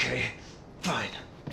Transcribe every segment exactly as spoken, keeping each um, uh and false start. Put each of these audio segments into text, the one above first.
Okay, fine.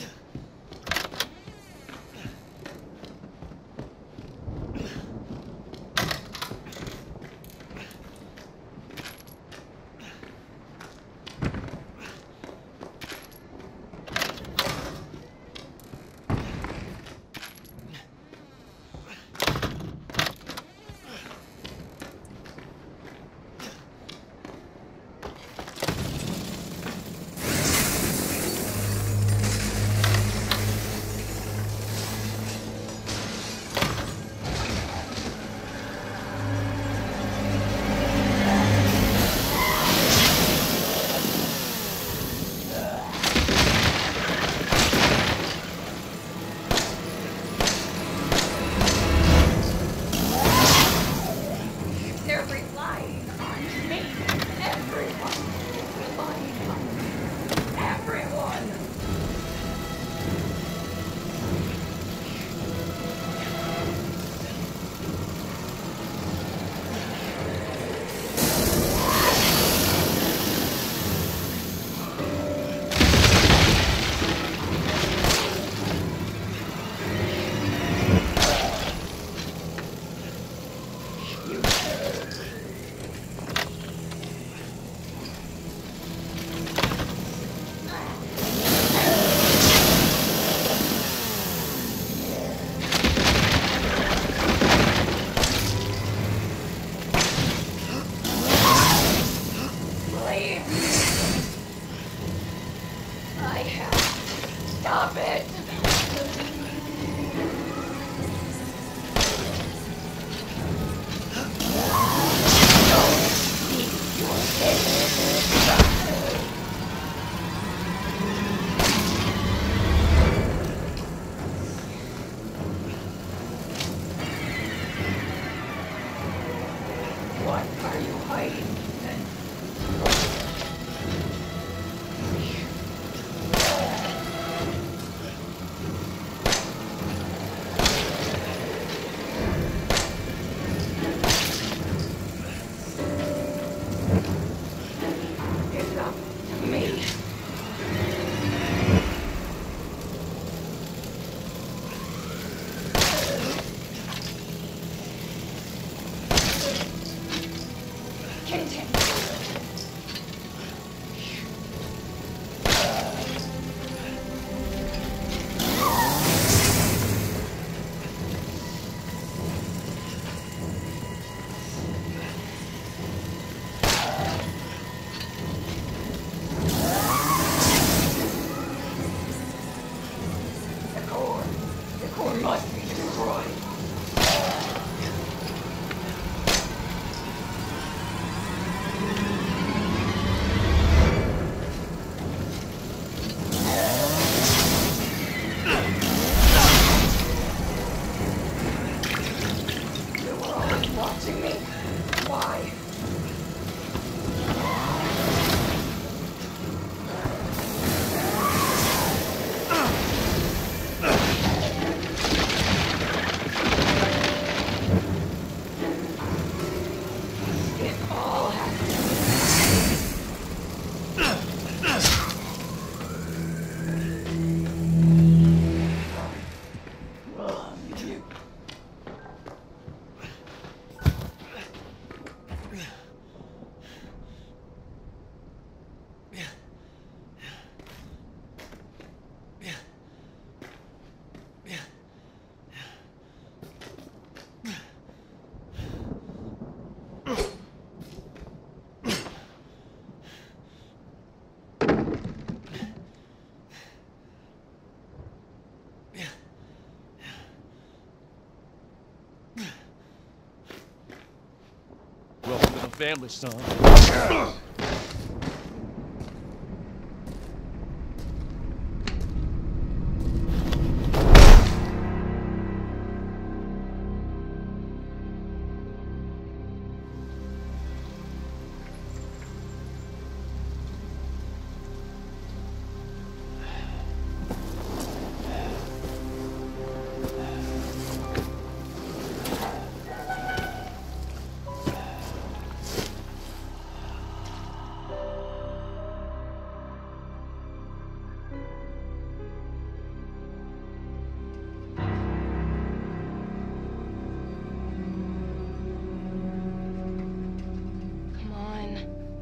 Family, son.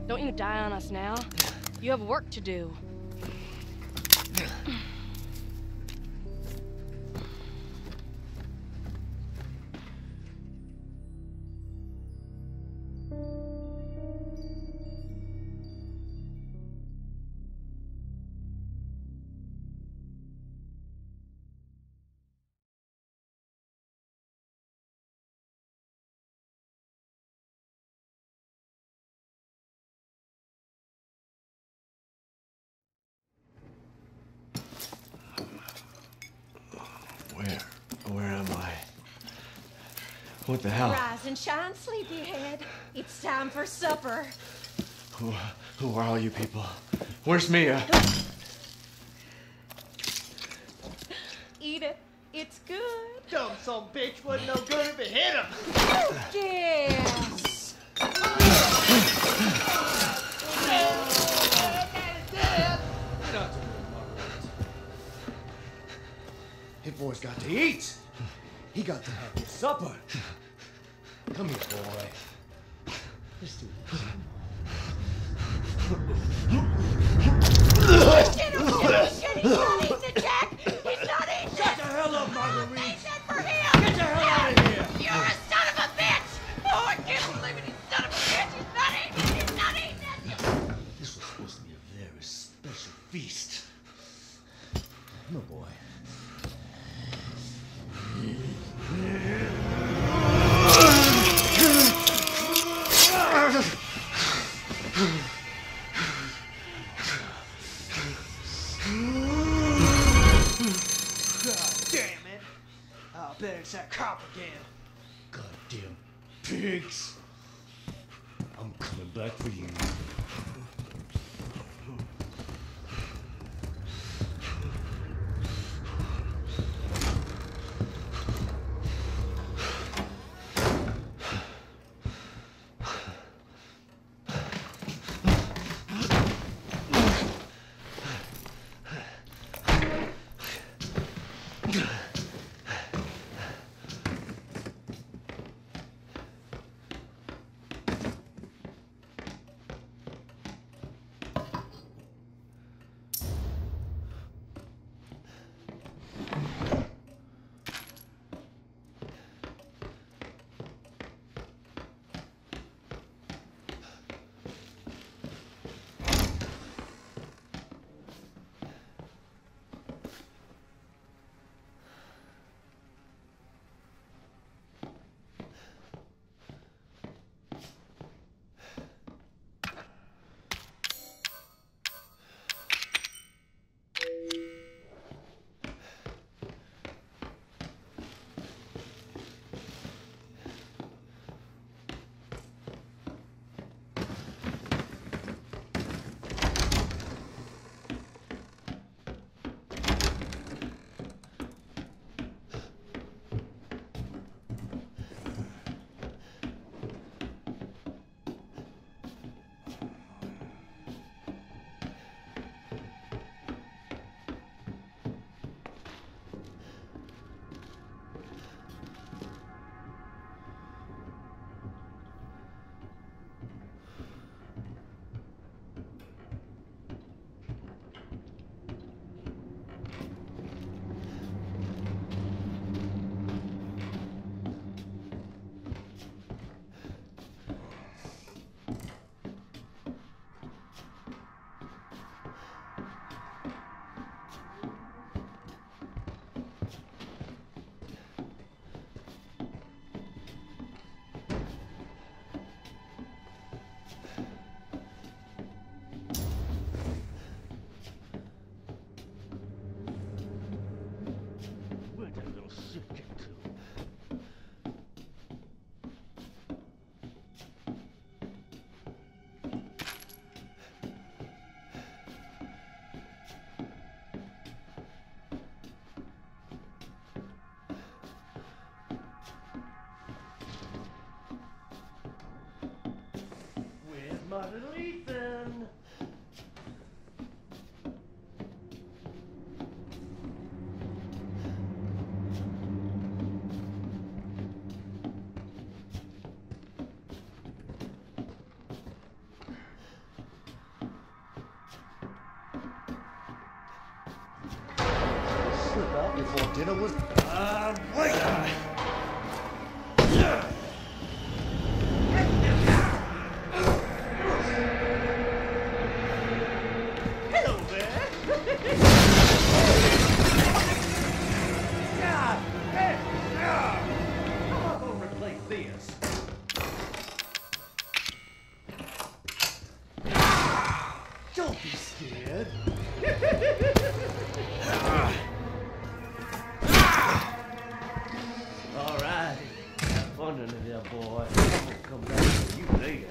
Don't you die on us now. You have work to do. Where? Where am I? What the hell? Rise and shine, sleepyhead. It's time for supper. Who, who are all you people? Where's Mia? Eat it. It's good. Dumb son of a bitch wasn't no good if it hit him. Yes. His boy's got to eat. He got to have his supper. Come here, boy. Let's do this. Shit, oh shit, oh shit, he's not eating it, Jack! He's not eating Shut it! the hell up, Marguerite! I said for him! Get the hell out of here! You're a son of a bitch! Oh, I can't believe it, you son of a bitch! He's not eating it! He's not eating it! This was supposed to be a very special feast. No, boy. God damn it! I'll bet it's that cop again. Goddamn pigs! I'm coming back for you. Mother Ethan. slip out before dinner was... I'm waiting! Hello there! God, hey, ah. How am I gonna replace this? Don't be scared. All right. Have fun under there, boy. I'm gonna come back for you later.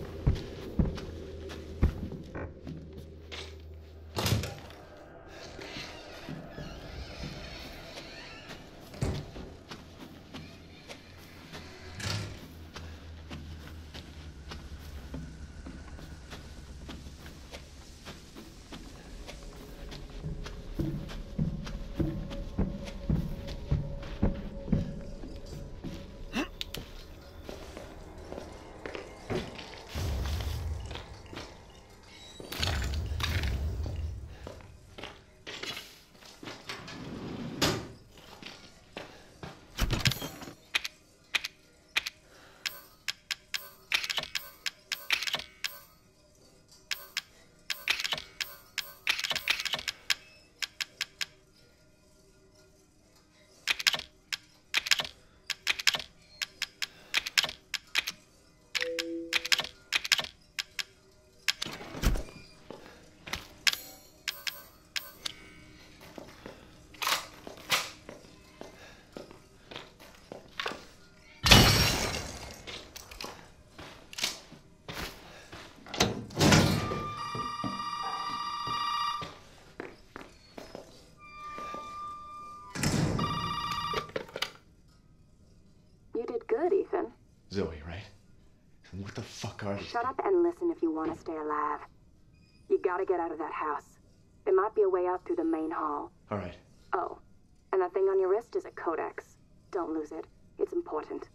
Zoe, right? And what the fuck are these? Shut up and listen if you want to stay alive. You gotta get out of that house. There might be a way out through the main hall. All right. Oh, and that thing on your wrist is a codex. Don't lose it. It's important.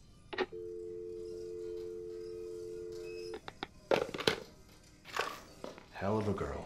Hell of a girl.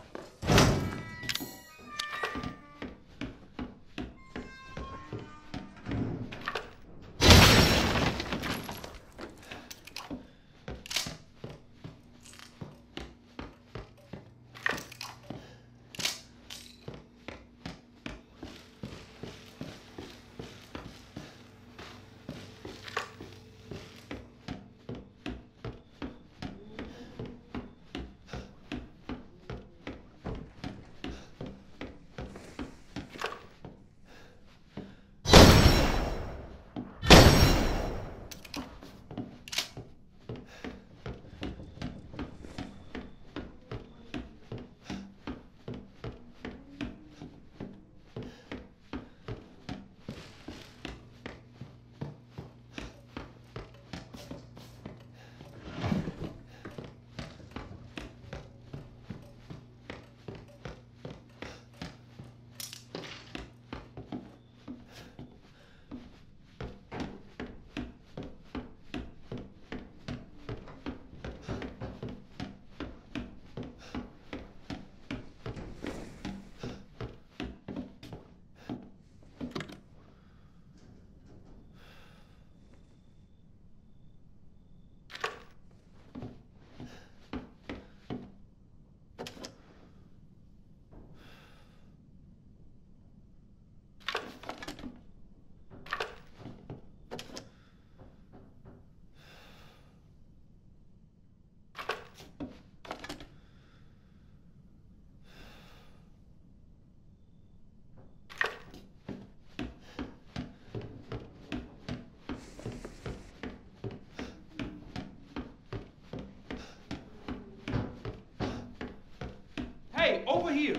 Hey, over here.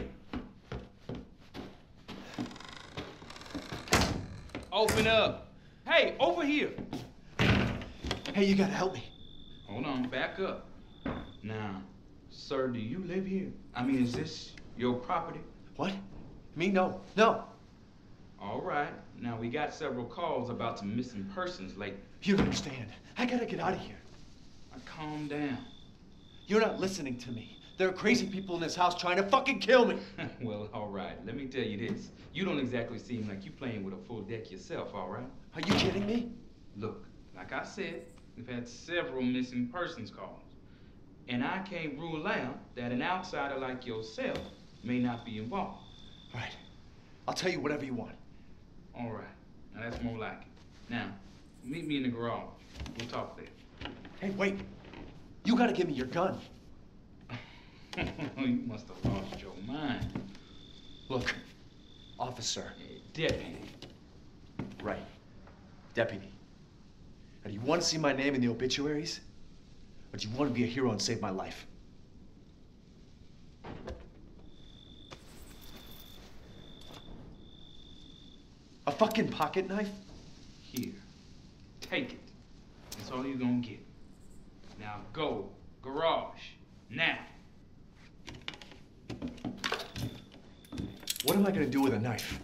Open up. Hey, over here. Hey, you gotta help me. Hold on, back up. Now, sir, do you live here? I mean, is this your property? What? Me? No. No. All right. Now, we got several calls about some missing persons lately. You don't understand. I gotta get out of here. Now, calm down. You're not listening to me. There are crazy people in this house trying to fucking kill me. Well, all right. Let me tell you this. You don't exactly seem like you playing with a full deck yourself, all right? Are you kidding me? Look, like I said, we've had several missing persons calls. And I can't rule out that an outsider like yourself may not be involved. All right. I'll tell you whatever you want. All right. Now, that's more like it. Now, meet me in the garage. We'll talk there. Hey, wait. You gotta give me your gun. You must have lost your mind. Look, officer. Hey, deputy. Right. Deputy. Now, do you want to see my name in the obituaries? Or do you want to be a hero and save my life? A fucking pocket knife? Here. Take it. That's all you're gonna get. Now go. Garage. Now. What am I gonna do with a knife?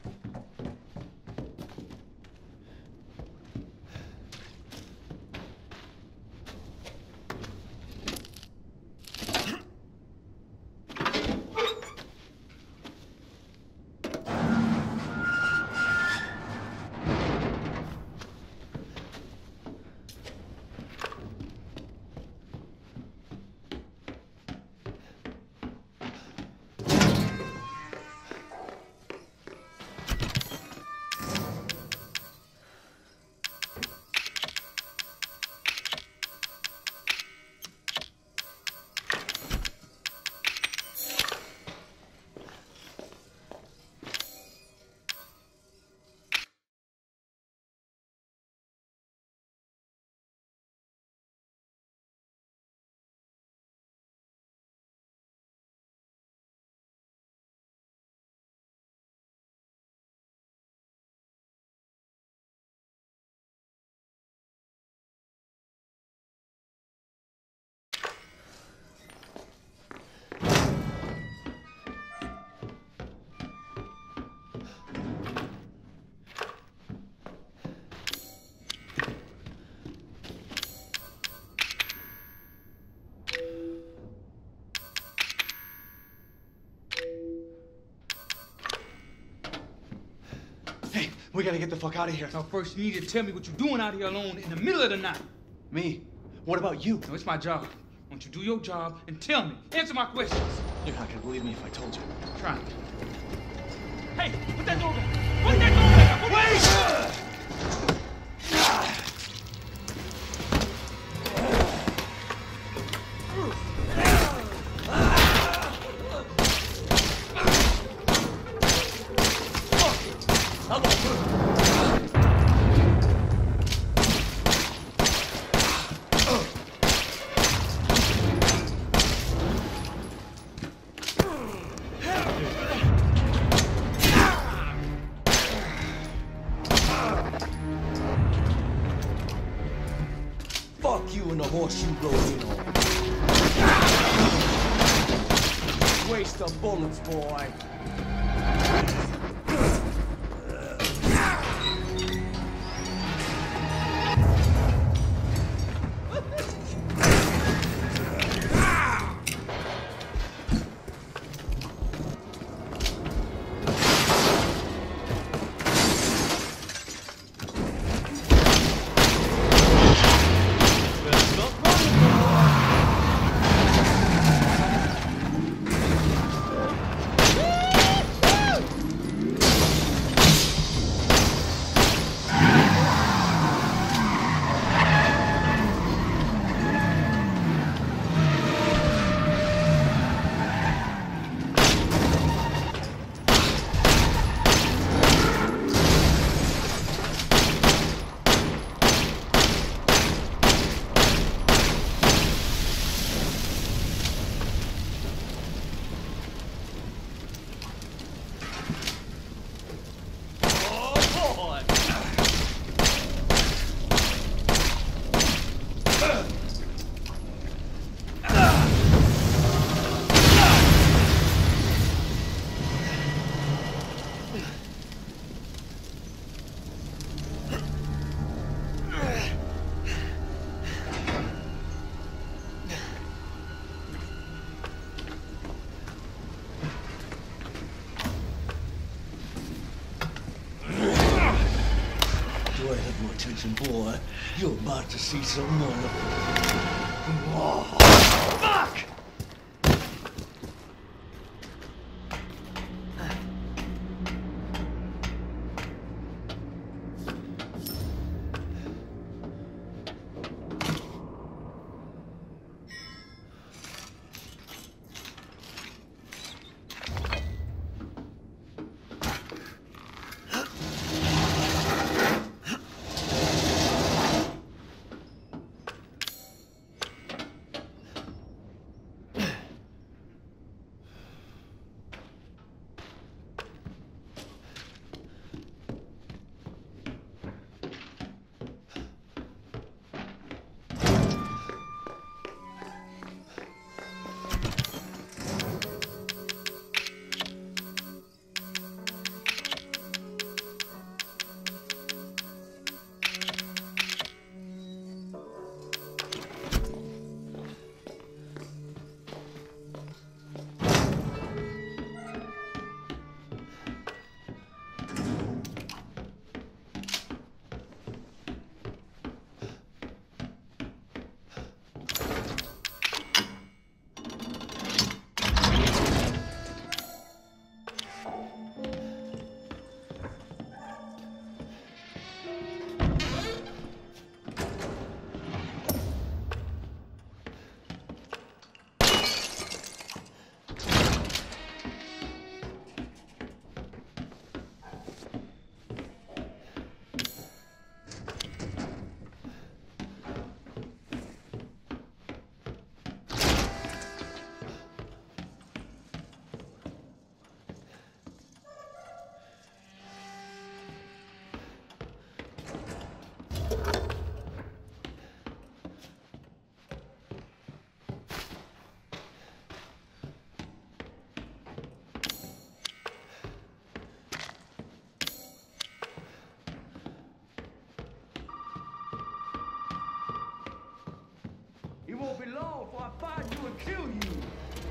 Hey, we gotta get the fuck out of here. Now first you need to tell me what you're doing out here alone in the middle of the night. Me? What about you? No, it's my job. Why don't you do your job and tell me? Answer my questions. You're not gonna believe me if I told you. Try me. Hey, put that door back. Put that door back. Put Wait! Fuck you and the horse you rode in on. Waste of bullets, boy. You're about to see some wonderful. Oh, fuck! It won't be long before I find you and kill you.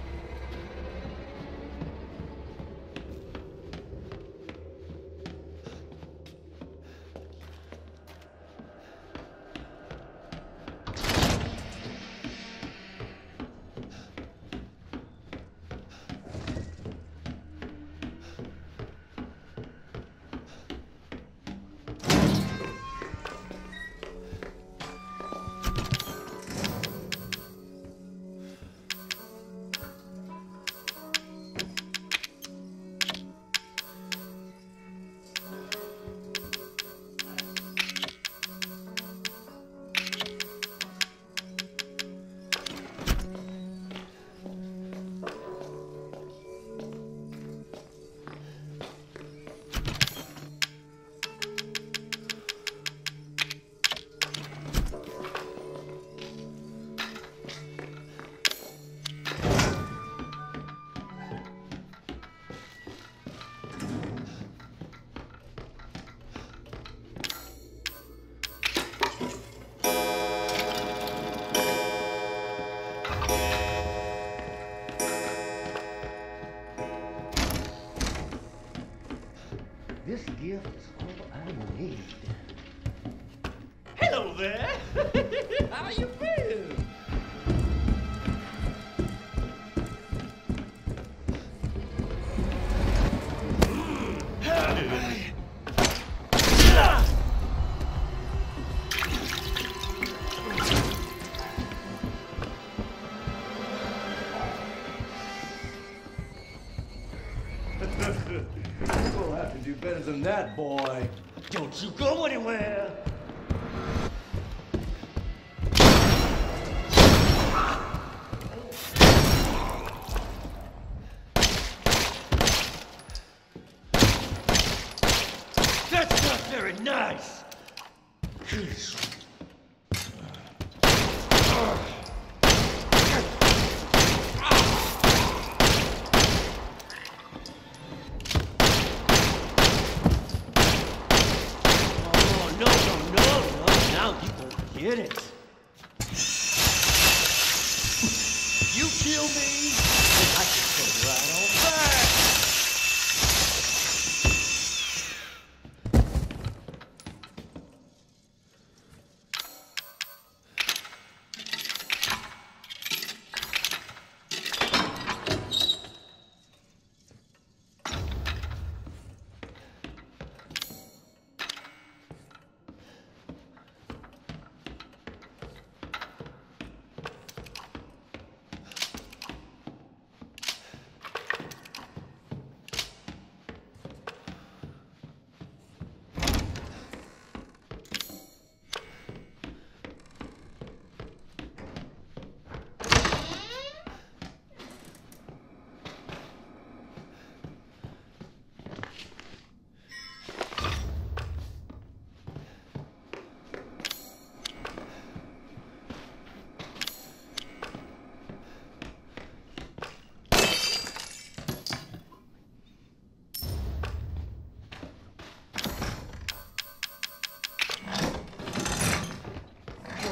This gift is all I need. Hello there. How you been? We'll have to do better than that, boy. Don't you go anywhere. That's not very nice. Get it. You kill me, and I can come right on back.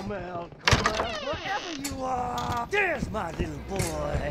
Come out, come out, wherever you are! There's my little boy!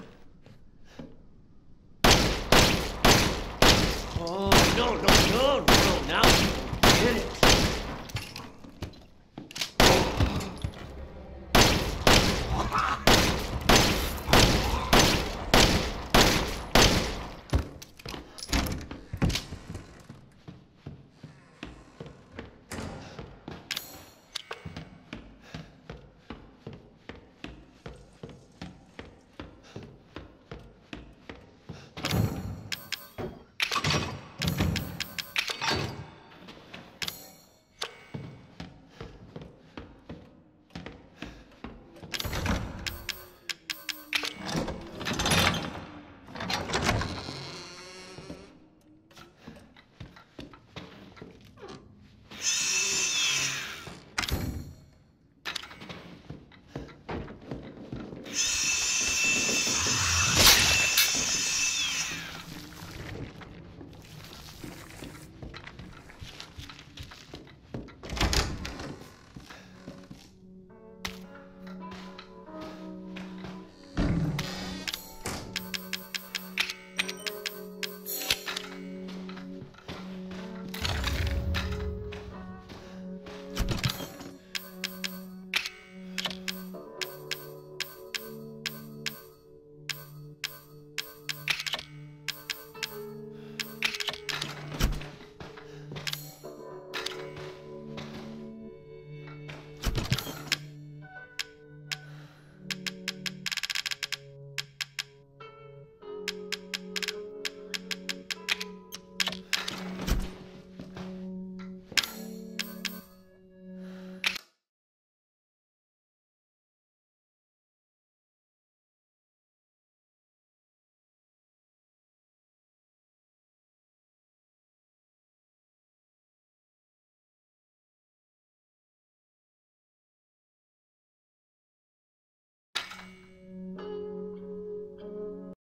Oh, no, no, no!